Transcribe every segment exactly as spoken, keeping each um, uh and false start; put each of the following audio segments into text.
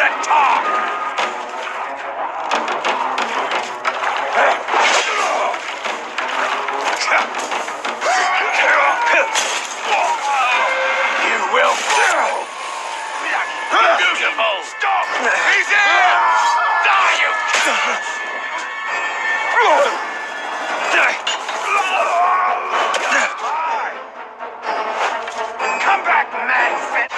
and talk! You will fall! Beautiful! Stop! He's here! Die, you! Come back, man-fit!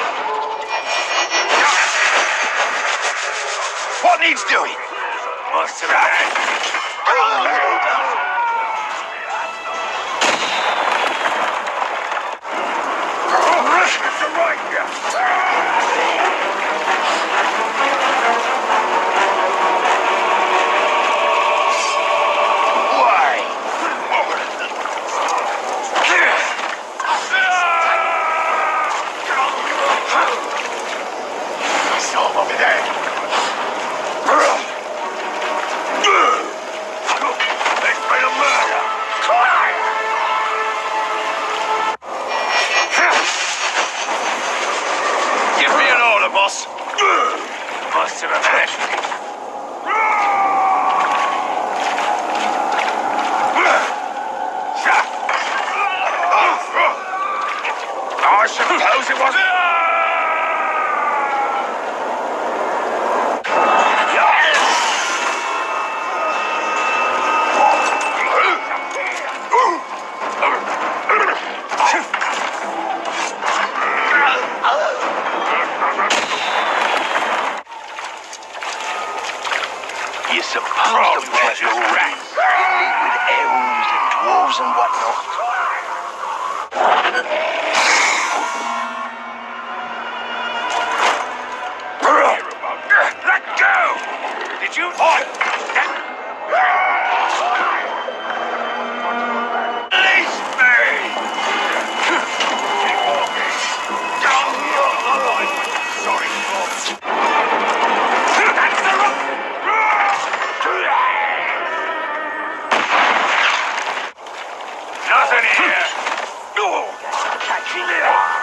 What needs doing? What's the matter? Boss. Must have imagined it. I suppose it wasn't. You're supposed to watch your rats. You meet with elves and dwarves and whatnot. Let go! Did you fight? Release me! Sorry, boss. That's the rock! Nothing here! Catching it!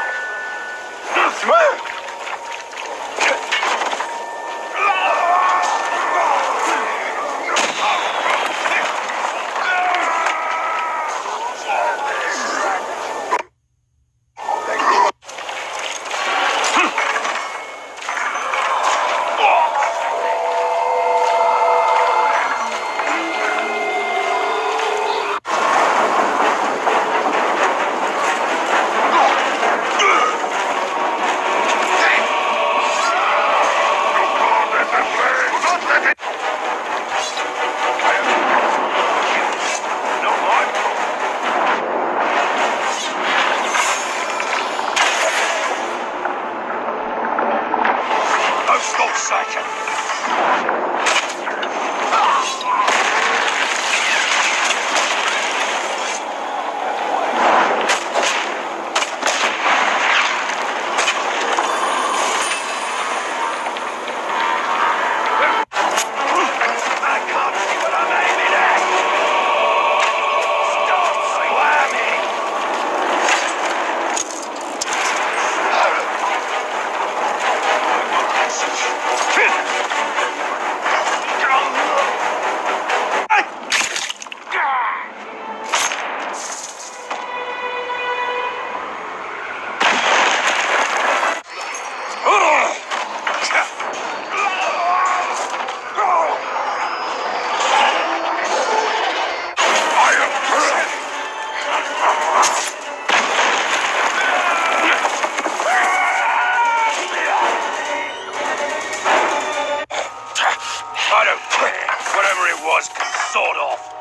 Second. I don't care. Whatever it was, can sort off.